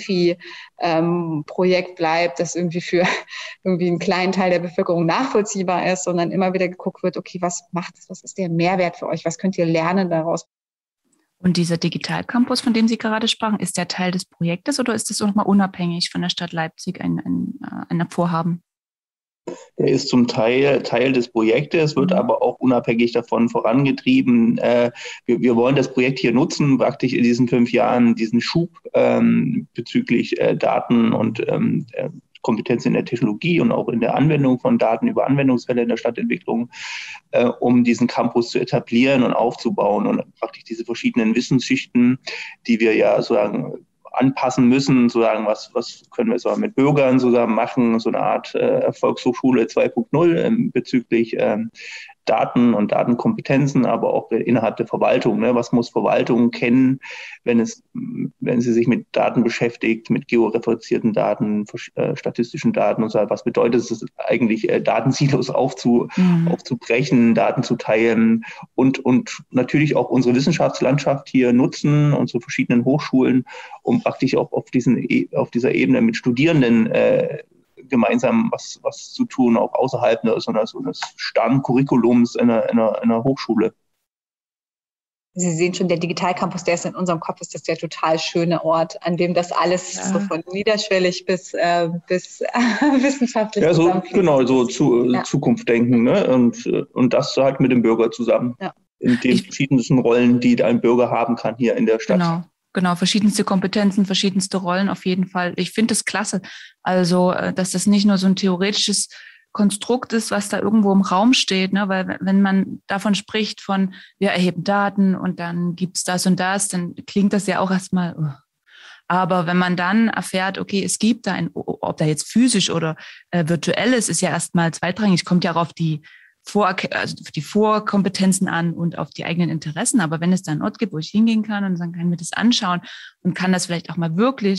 Hi-Fi-Projekt ähm, bleibt, das irgendwie für irgendwie einen kleinen Teil der Bevölkerung nachvollziehbar ist, sondern immer wieder geguckt wird, okay, was macht es, was ist der Mehrwert für euch, was könnt ihr lernen daraus?
Und dieser Digitalcampus, von dem Sie gerade sprachen, ist der Teil des Projektes oder ist das nochmal unabhängig von der Stadt Leipzig ein, ein, ein Vorhaben?
Der ist zum Teil Teil des Projektes, wird aber auch unabhängig davon vorangetrieben. Äh, wir, wir wollen das Projekt hier nutzen, praktisch in diesen fünf Jahren diesen Schub ähm, bezüglich äh, Daten und ähm, Kompetenz in der Technologie und auch in der Anwendung von Daten über Anwendungsfälle in der Stadtentwicklung, äh, um diesen Campus zu etablieren und aufzubauen und praktisch diese verschiedenen Wissensschichten, die wir ja sozusagen anpassen müssen, sozusagen, was, was können wir so mit Bürgern zusammen machen, so eine Art äh, Volkshochschule zwei Punkt null ähm, bezüglich ähm, Daten und Datenkompetenzen, aber auch innerhalb der Verwaltung. Ne? Was muss Verwaltung kennen, wenn es, wenn sie sich mit Daten beschäftigt, mit georeferenzierten Daten, äh, statistischen Daten und so weiter. Was bedeutet es eigentlich, äh, Datensilos aufzu, mhm. aufzubrechen, Daten zu teilen und, und natürlich auch unsere Wissenschaftslandschaft hier nutzen, unsere verschiedenen Hochschulen, um praktisch auch auf, diesen, auf dieser Ebene mit Studierenden äh, gemeinsam was, was zu tun, auch außerhalb ne, so eines, eines starren Curriculums einer, einer, einer Hochschule.
Sie sehen schon, der Digitalcampus, der ist in unserem Kopf, ist das der total schöne Ort, an dem das alles ja. so von niederschwellig bis, äh, bis äh, wissenschaftlich
ja, so genau, so zu, ja. Zukunft denken, ne? und, und das halt mit dem Bürger zusammen. Ja. In den ich, verschiedensten Rollen, die ein Bürger haben kann hier in der Stadt.
Genau. Genau, verschiedenste Kompetenzen, verschiedenste Rollen auf jeden Fall. Ich finde das klasse. Also, dass das nicht nur so ein theoretisches Konstrukt ist, was da irgendwo im Raum steht, ne? Weil wenn man davon spricht, von wir erheben Daten und dann gibt's das und das, dann klingt das ja auch erstmal. Uh. Aber wenn man dann erfährt, okay, es gibt da ein, ob da jetzt physisch oder äh, virtuell ist, ist ja erstmal zweitrangig. Kommt ja auch auf die Vor, also auf die Vorkompetenzen an und auf die eigenen Interessen. Aber wenn es da einen Ort gibt, wo ich hingehen kann und dann kann ich mir das anschauen und kann das vielleicht auch mal wirklich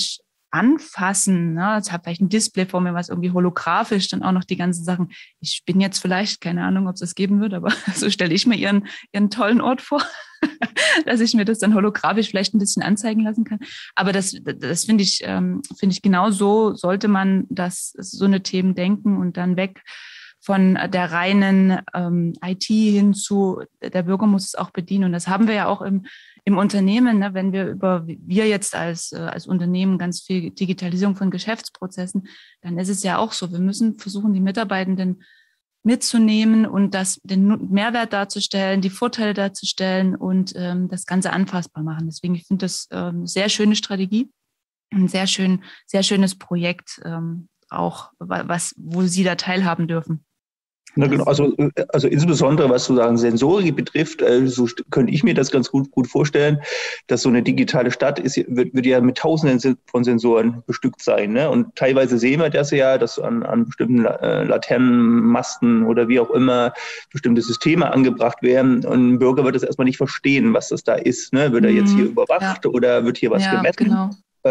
anfassen. Ne? Ich habe vielleicht ein Display vor mir, was irgendwie holographisch, dann auch noch die ganzen Sachen. Ich bin jetzt vielleicht, keine Ahnung, ob es das geben wird, aber so stelle ich mir ihren, ihren tollen Ort vor, dass ich mir das dann holographisch vielleicht ein bisschen anzeigen lassen kann. Aber das, das finde ich, ähm, finde ich genau so, sollte man das, so eine Themen denken und dann weg von der reinen ähm, I T hin zu, der Bürger muss es auch bedienen. Und das haben wir ja auch im, im Unternehmen, ne? Wenn wir über, wir jetzt als, äh, als Unternehmen ganz viel Digitalisierung von Geschäftsprozessen, dann ist es ja auch so, wir müssen versuchen, die Mitarbeitenden mitzunehmen und das, den Mehrwert darzustellen, die Vorteile darzustellen und ähm, das Ganze anfassbar machen. Deswegen, ich finde das ähm, eine sehr schöne Strategie, ein sehr schön, sehr schönes Projekt, ähm, auch was, wo Sie da teilhaben dürfen.
Na genau, also, also insbesondere was sozusagen Sensorik betrifft, äh, so könnte ich mir das ganz gut, gut vorstellen, dass so eine digitale Stadt ist, wird, wird ja mit Tausenden von Sensoren bestückt sein. Ne? Und teilweise sehen wir das ja, dass an, an bestimmten äh, Laternenmasten oder wie auch immer bestimmte Systeme angebracht werden. Und ein Bürger wird das erstmal nicht verstehen, was das da ist. Ne? Wird er jetzt hier überwacht ja. oder wird hier was ja, gemessen? Genau.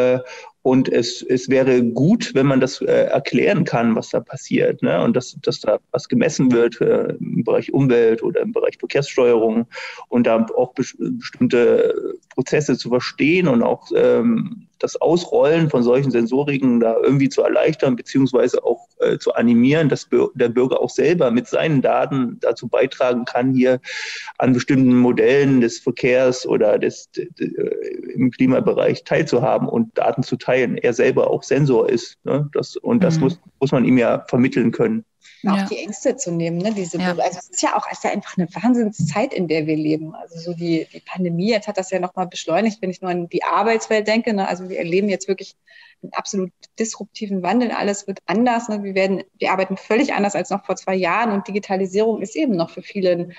Und es, es wäre gut, wenn man das äh, erklären kann, was da passiert, ne? Und dass, dass da was gemessen wird äh, im Bereich Umwelt oder im Bereich Verkehrssteuerung und da auch be- bestimmte Prozesse zu verstehen und auch ähm, das Ausrollen von solchen Sensoriken da irgendwie zu erleichtern, beziehungsweise auch äh, zu animieren, dass Bür- der Bürger auch selber mit seinen Daten dazu beitragen kann, hier an bestimmten Modellen des Verkehrs oder des, de, de, im Klimabereich teilzuhaben und Daten zu teilen. Er selber auch Sensor ist. Ne? Das, und das mhm. muss, muss man ihm ja vermitteln können.
Auch
ja.
die Ängste zu nehmen, ne? Diese,
ja.
also es ist ja auch, es ist ja einfach eine Wahnsinnszeit, in der wir leben. Also so die, die Pandemie jetzt hat das ja nochmal beschleunigt, wenn ich nur an die Arbeitswelt denke. Ne? Also wir erleben jetzt wirklich einen absolut disruptiven Wandel. Alles wird anders. Ne? Wir werden, wir arbeiten völlig anders als noch vor zwei Jahren und Digitalisierung ist eben noch für viele ein,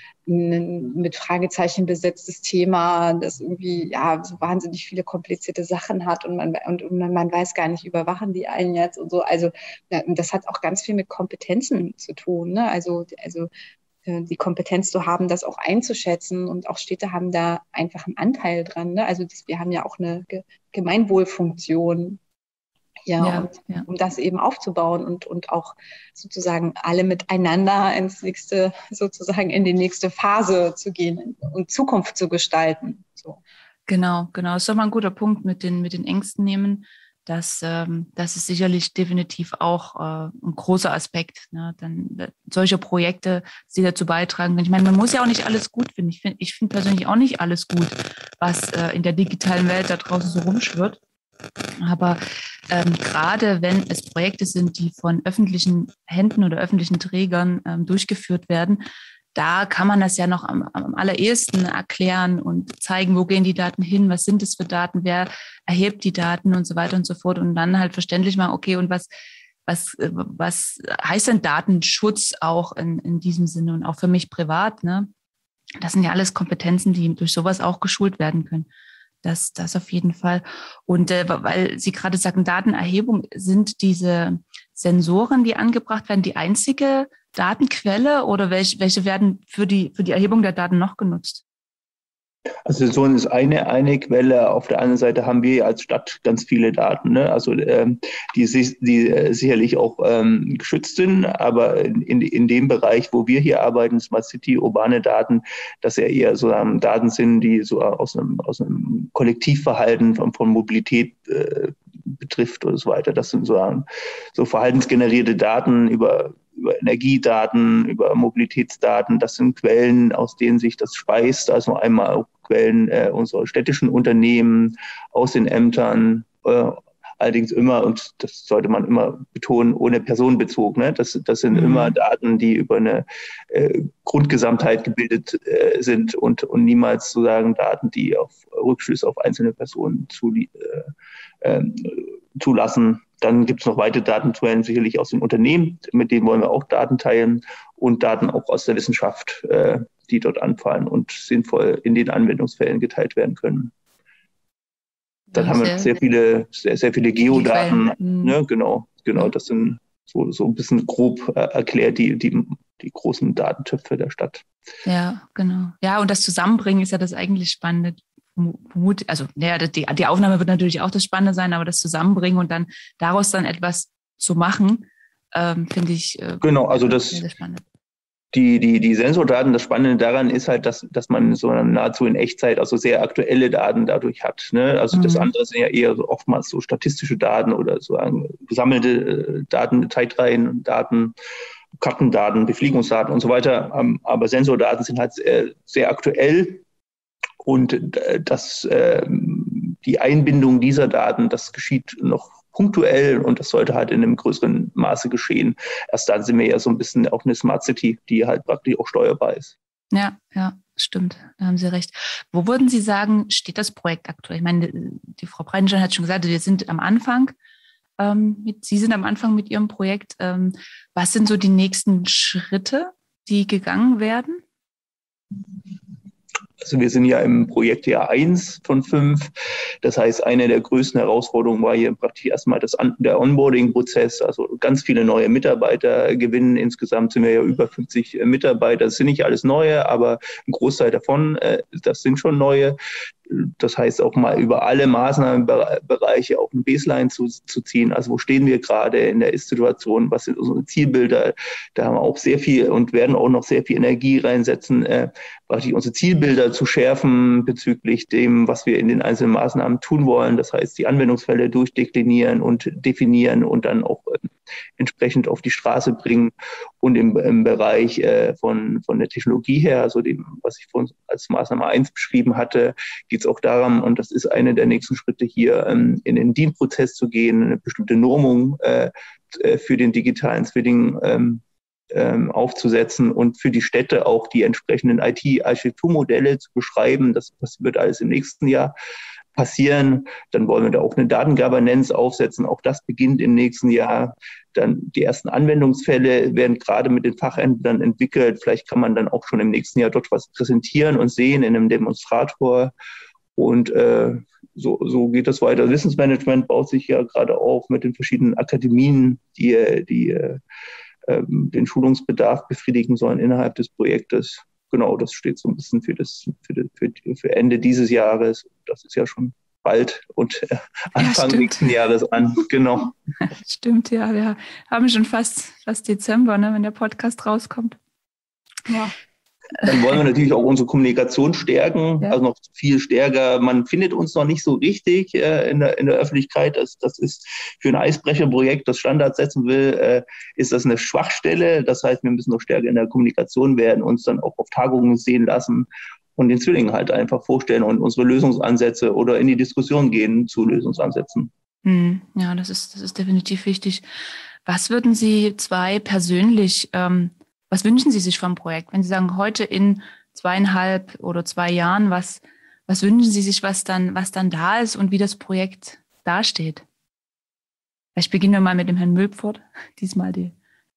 ein mit Fragezeichen besetztes Thema, das irgendwie ja so wahnsinnig viele komplizierte Sachen hat und man und, und man weiß gar nicht, überwachen die einen jetzt und so. Also das hat auch ganz viel mit Kompetenzen zu tun. Ne? Also also die Kompetenz zu haben, das auch einzuschätzen und auch Städte haben da einfach einen Anteil dran. Ne? Also das, wir haben ja auch eine Gemeinwohlfunktion. Ja,
ja,
und
ja.
um das eben aufzubauen und, und auch sozusagen alle miteinander ins nächste, sozusagen in die nächste Phase zu gehen und Zukunft zu gestalten. So.
Genau, genau. Das ist doch mal ein guter Punkt mit den, mit den Ängsten nehmen. Das, ähm, das ist sicherlich definitiv auch äh, ein großer Aspekt. Ne? Dann äh, solche Projekte, die dazu beitragen können. Ich meine, man muss ja auch nicht alles gut finden. Ich finde ich find persönlich auch nicht alles gut, was äh, in der digitalen Welt da draußen so rumschwirrt. Aber ähm, gerade wenn es Projekte sind, die von öffentlichen Händen oder öffentlichen Trägern ähm, durchgeführt werden, da kann man das ja noch am, am allerersten erklären und zeigen, wo gehen die Daten hin, was sind es für Daten, wer erhebt die Daten und so weiter und so fort und dann halt verständlich machen, okay, und was, was, was heißt denn Datenschutz auch in, in diesem Sinne und auch für mich privat, ne? Das sind ja alles Kompetenzen, die durch sowas auch geschult werden können. Das, das auf jeden Fall. Und äh, weil Sie gerade sagen, Datenerhebung, sind diese Sensoren, die angebracht werden, die einzige Datenquelle oder welche, welche werden für die, für die Erhebung der Daten noch genutzt?
Also Sensoren ist eine, eine Quelle. Auf der anderen Seite haben wir als Stadt ganz viele Daten, ne? Also ähm, die, die äh, sicherlich auch ähm, geschützt sind, aber in, in dem Bereich, wo wir hier arbeiten, Smart City, urbane Daten, dass ja eher so ähm, Daten sind, die so aus einem, aus einem Kollektivverhalten von, von Mobilität äh, betrifft oder so weiter. Das sind so, ähm, so verhaltensgenerierte Daten über über Energiedaten, über Mobilitätsdaten. Das sind Quellen, aus denen sich das speist. Also einmal auch Quellen äh, unserer städtischen Unternehmen, aus den Ämtern, äh, allerdings immer, und das sollte man immer betonen, ohne Personenbezug. Ne? Das, das sind mhm. immer Daten, die über eine äh, Grundgesamtheit gebildet äh, sind und, und niemals sozusagen Daten, die auf Rückschlüsse auf einzelne Personen zu, äh, äh, zulassen. Dann gibt es noch weitere Datenquellen, sicherlich aus dem Unternehmen, mit denen wollen wir auch Daten teilen und Daten auch aus der Wissenschaft, äh, die dort anfallen und sinnvoll in den Anwendungsfällen geteilt werden können. Dann ja, haben wir sehr viele, sehr, sehr viele Geodaten. Ne? Genau, genau, das sind so, so ein bisschen grob äh, erklärt die, die, die großen Datentöpfe der Stadt.
Ja, genau. Ja, und das Zusammenbringen ist ja das eigentlich Spannende. Mut, also ja, die, die Aufnahme wird natürlich auch das Spannende sein, aber das Zusammenbringen und dann daraus dann etwas zu machen, ähm, finde ich äh,
genau, also das,
sehr, sehr spannend.
Die, die, die Sensordaten, das Spannende daran ist halt, dass, dass man so nahezu in Echtzeit, also sehr aktuelle Daten dadurch hat. Ne? Also mhm. das andere sind ja eher so oftmals so statistische Daten oder so gesammelte äh, Daten, Zeitreihen, Daten, Kartendaten, Befliegungsdaten und so weiter. Ähm, aber Sensordaten sind halt sehr, sehr aktuell und äh, das, äh, die Einbindung dieser Daten, das geschieht noch punktuell und das sollte halt in einem größeren Maße geschehen. Erst dann sind wir ja so ein bisschen auch eine Smart City, die halt praktisch auch steuerbar ist.
Ja, ja, stimmt. Da haben Sie recht. Wo würden Sie sagen, steht das Projekt aktuell? Ich meine, die Frau Breitenstein hat schon gesagt, wir sind am Anfang. Ähm, mit, Sie sind am Anfang mit Ihrem Projekt. Ähm, was sind so die nächsten Schritte, die gegangen werden?
Also wir sind ja im Projektjahr eins von fünf. Das heißt, eine der größten Herausforderungen war hier praktisch erstmal das, der Onboarding-Prozess, also ganz viele neue Mitarbeiter gewinnen. Insgesamt sind wir ja über fünfzig Mitarbeiter. Das sind nicht alles neue, aber ein Großteil davon, das sind schon neue. Das heißt auch mal über alle Maßnahmenbereiche auf ein Baseline zu, zu ziehen. Also wo stehen wir gerade in der Ist-Situation? Was sind unsere Zielbilder? Da haben wir auch sehr viel und werden auch noch sehr viel Energie reinsetzen, äh, praktisch unsere Zielbilder zu schärfen bezüglich dem, was wir in den einzelnen Maßnahmen tun wollen. Das heißt, die Anwendungsfälle durchdeklinieren und definieren und dann auch äh, entsprechend auf die Straße bringen. Und im, im Bereich äh, von, von der Technologie her, also dem, was ich vorhin als Maßnahme eins beschrieben hatte, geht es auch darum, und das ist eine der nächsten Schritte hier, ähm, in den D I N-Prozess zu gehen, eine bestimmte Normung äh, für den digitalen Zwilling ähm, ähm, aufzusetzen und für die Städte auch die entsprechenden I T-Architekturmodelle zu beschreiben. Das, das wird alles im nächsten Jahr passieren. Dann wollen wir da auch eine Datengovernance aufsetzen. Auch das beginnt im nächsten Jahr. Dann die ersten Anwendungsfälle werden gerade mit den Fachämtern entwickelt. Vielleicht kann man dann auch schon im nächsten Jahr dort was präsentieren und sehen in einem Demonstrator. Und äh, so, so geht das weiter. Wissensmanagement baut sich ja gerade auf mit den verschiedenen Akademien, die, die äh, den Schulungsbedarf befriedigen sollen innerhalb des Projektes. Genau, das steht so ein bisschen für, das, für, für, für Ende dieses Jahres. Das ist ja schon bald und äh, Anfang ja, nächsten Jahres an. Genau.
Stimmt, ja. Wir haben schon fast, fast Dezember, ne, wenn der Podcast rauskommt.
Ja. Dann wollen wir natürlich auch unsere Kommunikation stärken, ja. Also noch viel stärker. Man findet uns noch nicht so richtig äh, in, der, in der Öffentlichkeit. Das, das ist für ein Eisbrecherprojekt, das Standards setzen will, äh, ist das eine Schwachstelle. Das heißt, wir müssen noch stärker in der Kommunikation werden, uns dann auch auf Tagungen sehen lassen und den Zwillingen halt einfach vorstellen und unsere Lösungsansätze oder in die Diskussion gehen zu Lösungsansätzen.
Hm, ja, das ist, das ist definitiv wichtig. Was würden Sie zwei persönlich ähm, Was wünschen Sie sich vom Projekt? Wenn Sie sagen, heute in zweieinhalb oder zwei Jahren, was, was wünschen Sie sich, was dann, was dann da ist und wie das Projekt dasteht? Vielleicht beginnen wir mal mit dem Herrn Mülpfort, diesmal die.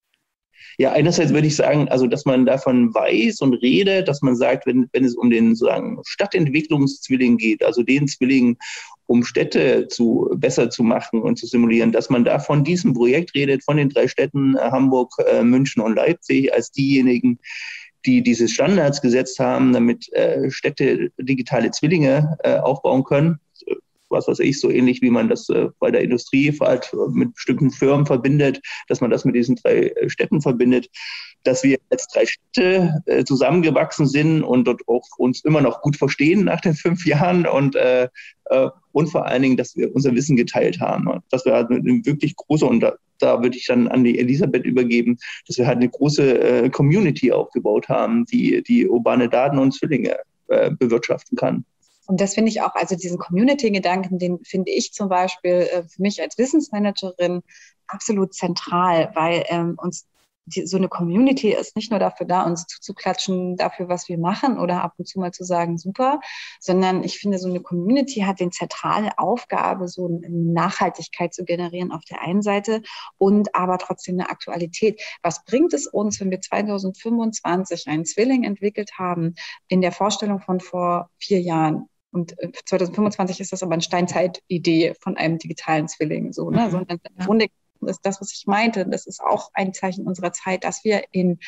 Ja, einerseits würde ich sagen, also dass man davon weiß und redet, dass man sagt, wenn, wenn es um den sozusagen Stadtentwicklungszwilling geht, also den Zwilling, um Städte zu, besser zu machen und zu simulieren, dass man da von diesem Projekt redet, von den drei Städten Hamburg, äh, München und Leipzig als diejenigen, die diese Standards gesetzt haben, damit äh, Städte digitale Zwillinge äh, aufbauen können. Was weiß ich, so ähnlich wie man das äh, bei der Industrie halt mit bestimmten Firmen verbindet, dass man das mit diesen drei äh, Städten verbindet, dass wir als drei Städte äh, zusammengewachsen sind und dort auch uns immer noch gut verstehen nach den fünf Jahren und, äh, äh, und vor allen Dingen, dass wir unser Wissen geteilt haben. Dass wir halt eine wirklich große, und da, da würde ich dann an die Elisabeth übergeben, dass wir halt eine große äh, Community aufgebaut haben, die, die urbane Daten und Zwillinge äh, bewirtschaften kann.
Und das finde ich auch, also diesen Community-Gedanken, den finde ich zum Beispiel äh, für mich als Wissensmanagerin absolut zentral, weil ähm, uns die, so eine Community ist nicht nur dafür da, uns zuzuklatschen dafür, was wir machen oder ab und zu mal zu sagen, super, sondern ich finde, so eine Community hat den zentrale Aufgabe, so eine Nachhaltigkeit zu generieren auf der einen Seite und aber trotzdem eine Aktualität. Was bringt es uns, wenn wir zweitausendfünfundzwanzig einen Zwilling entwickelt haben, in der Vorstellung von vor vier Jahren? Und zweitausendfünfundzwanzig ist das aber eine Steinzeit-Idee von einem digitalen Zwilling, so, ne? Sondern im Grunde ist das, was ich meinte, das ist auch ein Zeichen unserer Zeit, dass wir in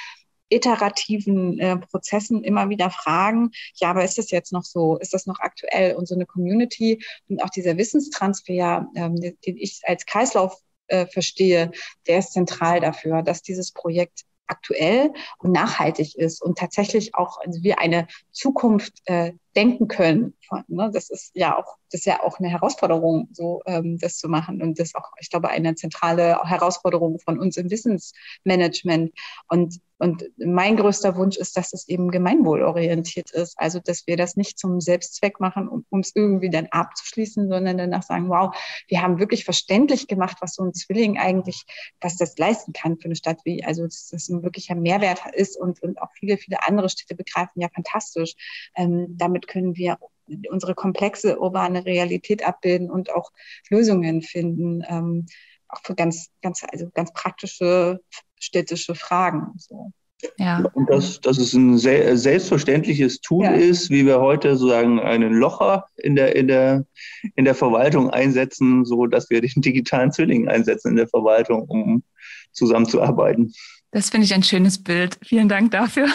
iterativen äh, Prozessen immer wieder fragen, ja, aber ist das jetzt noch so, ist das noch aktuell? Und so eine Community und auch dieser Wissenstransfer, ähm, den ich als Kreislauf äh, verstehe, der ist zentral dafür, dass dieses Projekt aktuell und nachhaltig ist und tatsächlich auch also wir eine Zukunft äh, denken können. Ne? Das ist ja auch, das ist ja auch eine Herausforderung, so ähm, das zu machen und das auch, ich glaube, eine zentrale Herausforderung von uns im Wissensmanagement. Und und mein größter Wunsch ist, dass es eben gemeinwohlorientiert ist, also dass wir das nicht zum Selbstzweck machen, um es irgendwie dann abzuschließen, sondern danach sagen, wow, wir haben wirklich verständlich gemacht, was so ein Zwilling eigentlich, was das leisten kann für eine Stadt wie, also dass das ein wirklicher Mehrwert ist und, und auch viele, viele andere Städte begreifen, ja fantastisch. Ähm, damit können wir unsere komplexe urbane Realität abbilden und auch Lösungen finden, ähm, auch für ganz, ganz, also ganz praktische städtische Fragen. So.
Ja. Und dass, dass es ein sehr, selbstverständliches Tool ja. ist, wie wir heute sozusagen einen Locher in der, in der, in der Verwaltung einsetzen, so dass wir den digitalen Zwilling einsetzen in der Verwaltung, um zusammenzuarbeiten.
Das finde ich ein schönes Bild. Vielen Dank dafür.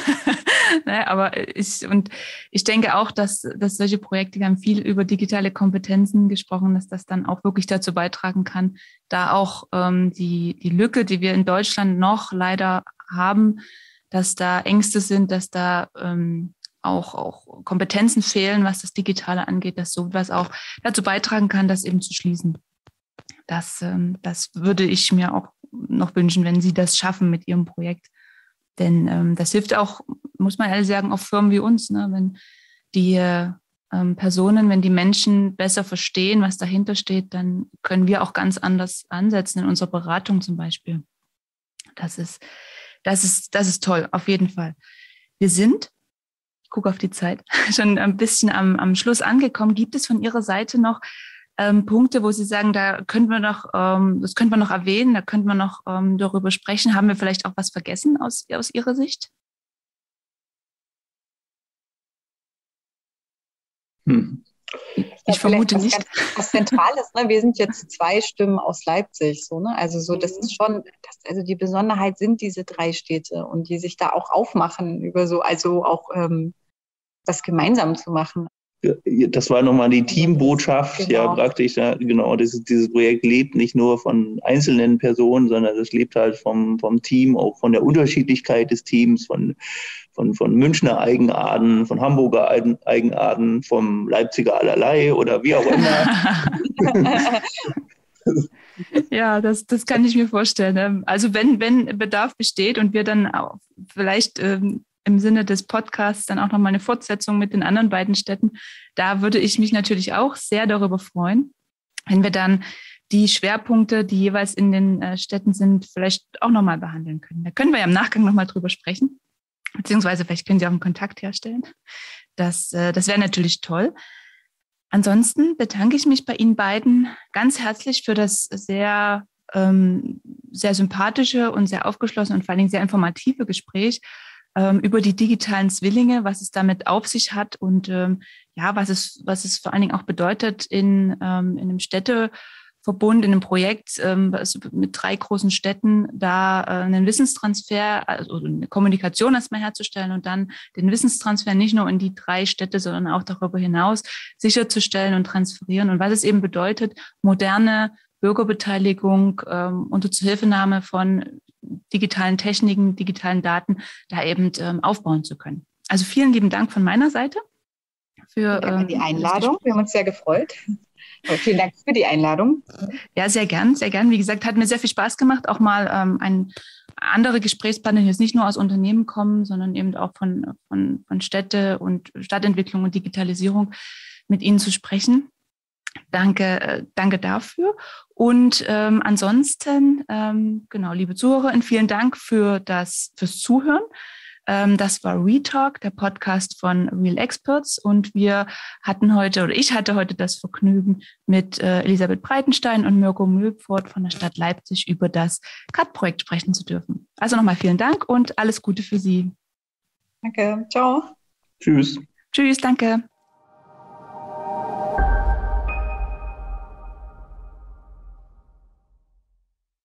ne, aber ich, und ich denke auch, dass, dass solche Projekte, wir haben viel über digitale Kompetenzen gesprochen, dass das dann auch wirklich dazu beitragen kann, da auch ähm, die, die Lücke, die wir in Deutschland noch leider haben, dass da Ängste sind, dass da ähm, auch, auch Kompetenzen fehlen, was das Digitale angeht, dass sowas auch dazu beitragen kann, das eben zu schließen. Das, ähm, das würde ich mir auch noch wünschen, wenn Sie das schaffen mit Ihrem Projekt. Denn ähm, das hilft auch, muss man ehrlich sagen, auch Firmen wie uns, ne? Wenn die ähm, Personen, wenn die Menschen besser verstehen, was dahinter steht, dann können wir auch ganz anders ansetzen in unserer Beratung zum Beispiel. Das ist, das ist, das ist toll, auf jeden Fall. Wir sind, ich gucke auf die Zeit, schon ein bisschen am, am Schluss angekommen. Gibt es von Ihrer Seite noch Ähm, Punkte, wo Sie sagen, da könnten wir noch, ähm, das könnte man noch erwähnen, da könnte man noch ähm, darüber sprechen. Haben wir vielleicht auch was vergessen aus, aus Ihrer Sicht?
Hm. Ich, ich vermute was nicht. Ganz, was Zentrales, ne? Wir sind jetzt zwei Stimmen aus Leipzig, so, ne? Also so, das ist schon, das, also die Besonderheit sind diese drei Städte und die sich da auch aufmachen über so, also auch ähm, das gemeinsam zu machen.
Das war nochmal die Teambotschaft, genau. ja praktisch, ja, genau, das, dieses Projekt lebt nicht nur von einzelnen Personen, sondern es lebt halt vom, vom Team, auch von der Unterschiedlichkeit des Teams, von, von, von Münchner Eigenarten, von Hamburger Eigenarten, vom Leipziger allerlei oder wie auch immer.
Ja, das, das kann ich mir vorstellen. Also wenn, wenn Bedarf besteht und wir dann auch vielleicht ähm, im Sinne des Podcasts dann auch nochmal eine Fortsetzung mit den anderen beiden Städten. Da würde ich mich natürlich auch sehr darüber freuen, wenn wir dann die Schwerpunkte, die jeweils in den äh, Städten sind, vielleicht auch nochmal behandeln können. Da können wir ja im Nachgang nochmal drüber sprechen, beziehungsweise vielleicht können Sie auch einen Kontakt herstellen. Das, äh, das wäre natürlich toll. Ansonsten bedanke ich mich bei Ihnen beiden ganz herzlich für das sehr, ähm, sehr sympathische und sehr aufgeschlossene und vor allen Dingen sehr informative Gespräch über die digitalen Zwillinge, was es damit auf sich hat und ähm, ja, was es, was es vor allen Dingen auch bedeutet in, ähm, in einem Städteverbund, in einem Projekt ähm, mit drei großen Städten, da äh, einen Wissenstransfer, also eine Kommunikation erstmal herzustellen und dann den Wissenstransfer nicht nur in die drei Städte, sondern auch darüber hinaus sicherzustellen und transferieren und was es eben bedeutet, moderne Bürgerbeteiligung ähm, unter Zuhilfenahme von digitalen Techniken, digitalen Daten da eben ähm, aufbauen zu können. Also vielen lieben Dank von meiner Seite für
ähm, die Einladung. Wir haben uns sehr gefreut. Aber vielen Dank für die Einladung.
Ja, sehr gern, sehr gern. Wie gesagt, hat mir sehr viel Spaß gemacht, auch mal ähm, ein andere Gesprächspartner, die jetzt nicht nur aus Unternehmen kommen, sondern eben auch von, von, von Städte und Stadtentwicklung und Digitalisierung mit Ihnen zu sprechen. Danke, äh, danke dafür. Und ähm, ansonsten, ähm, genau, liebe Zuhörerinnen, vielen Dank für das, fürs Zuhören. Ähm, das war Retalk, der Podcast von Real Experts. Und wir hatten heute, oder ich hatte heute das Vergnügen, mit äh, Elisabeth Breitenstein und Mirko Mülpfort von der Stadt Leipzig über das C A D-Projekt sprechen zu dürfen. Also nochmal vielen Dank und alles Gute für Sie.
Danke, ciao.
Tschüss.
Tschüss, danke.